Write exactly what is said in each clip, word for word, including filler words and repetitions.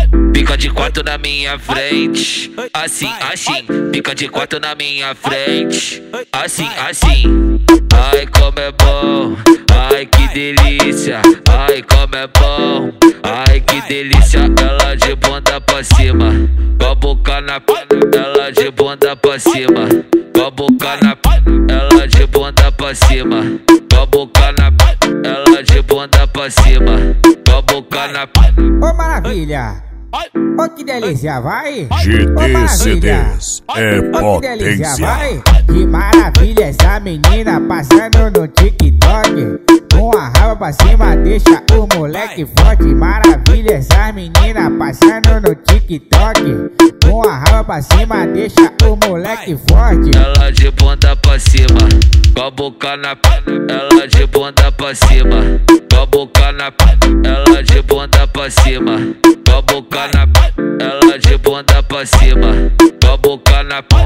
Fica de quatro na minha frente, assim, assim. Fica de quatro na minha frente, assim, assim. Ai, como é bom, ai, que delícia. Ai, como é bom, ai, que delícia. Ela de bunda pra cima, com a boca na p... Ela de bunda pra cima, com a boca na p... Ela de bunda pra cima, com a boca na p... Ela de bunda pra cima, com a boca na p... Ô maravilha, ô que delícia, vai! G Ô T C Ds é ô que delícia, potência. vai! Que maravilha essa menina passando no TikTok. Com a raba pra cima deixa o moleque forte. Maravilha essa menina passando no TikTok. Com a raba pra cima deixa o moleque forte. Ela de bunda pra cima, com a boca na p... Ela de bunda pra cima, com a boca na p... Ela de bunda pra cima, com a boca na p... Ela de bunda pra cima, com a boca na p...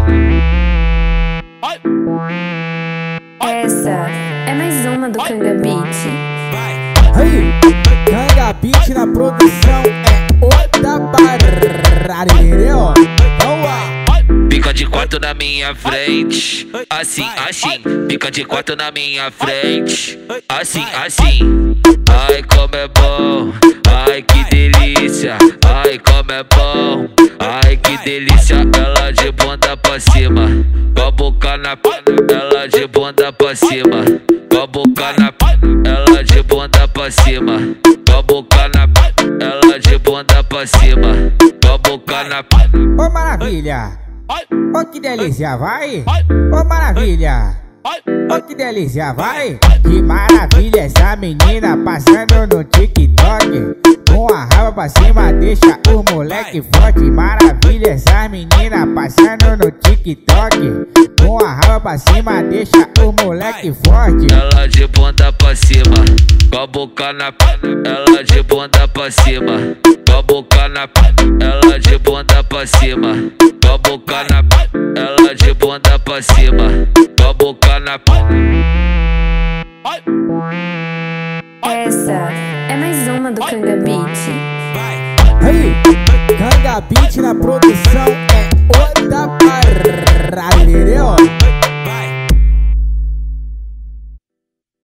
Essa é mais uma do Kanga Beat. Aí, Kanga Beat na produção é outra barraria, ó. Vamos lá. Fica de quatro na minha frente, assim, assim. Fica de quatro na minha frente, assim, assim. Ai, como é bom, ai, que delícia. Ai, como é bom, ai, que delícia. Ela de bunda pra cima, com a boca na p... Ela de bunda pra cima, com a boca na p... Ela de bunda pra cima, com a boca na p... Ela de bunda pra cima, com a boca na p... Ô maravilha, ô que delícia, vai! Ô maravilha, ô que delícia, vai! Que maravilha essa menina passando no TikTok. Com a raba pra cima deixa o moleque forte. Maravilha essa menina passando no TikTok. Com a raba pra cima deixa o moleque forte. Ela de bunda pra cima, com a boca na p... Ela de bunda pra cima, com a boca na p... Ela de bunda pra cima, com a boca na p... Ela de bunda pra cima, com a boca na p... Essa é mais uma do Kanga Beat. Aí, Kanga Beat na produção